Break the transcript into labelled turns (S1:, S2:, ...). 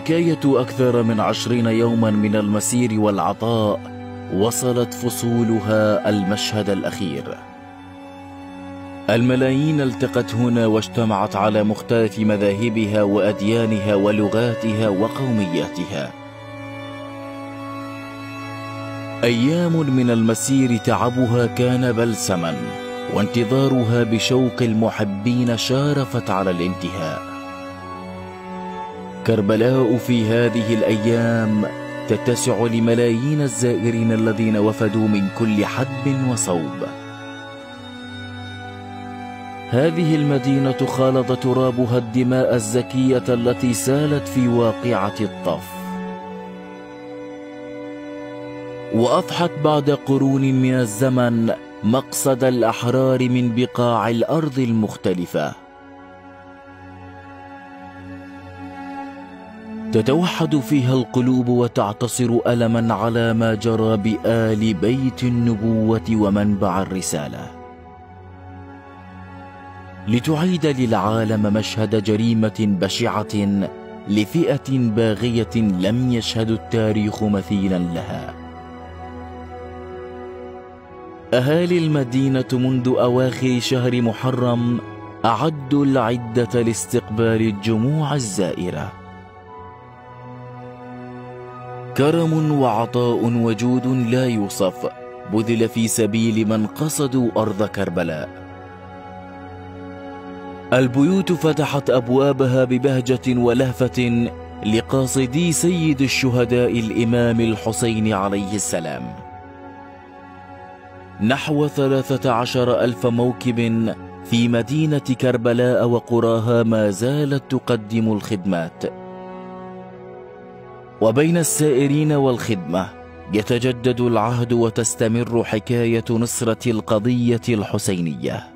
S1: حكاية أكثر من 20 يوما من المسير والعطاء وصلت فصولها المشهد الأخير. الملايين التقت هنا واجتمعت على مختلف مذاهبها وأديانها ولغاتها وقومياتها. أيام من المسير تعبها كان بلسما، وانتظارها بشوق المحبين شارفت على الانتهاء. كربلاء في هذه الأيام تتسع لملايين الزائرين الذين وفدوا من كل حدب وصوب. هذه المدينة خالط ترابها الدماء الزكية التي سالت في واقعة الطف، وأضحت بعد قرون من الزمن مقصد الأحرار من بقاع الأرض المختلفة. تتوحد فيها القلوب وتعتصر ألما على ما جرى بآل بيت النبوة ومنبع الرسالة، لتعيد للعالم مشهد جريمة بشعة لفئة باغية لم يشهد التاريخ مثيلا لها. أهالي المدينة منذ أواخر شهر محرم أعدوا العدة لاستقبال الجموع الزائرة. كرم وعطاء وجود لا يوصف بذل في سبيل من قصدوا أرض كربلاء. البيوت فتحت أبوابها ببهجة ولهفة لقاصدي سيد الشهداء الإمام الحسين عليه السلام. نحو 13,000 موكب في مدينة كربلاء وقراها ما زالت تقدم الخدمات، وبين السائرين والخدمة يتجدد العهد وتستمر حكاية نصرة القضية الحسينية.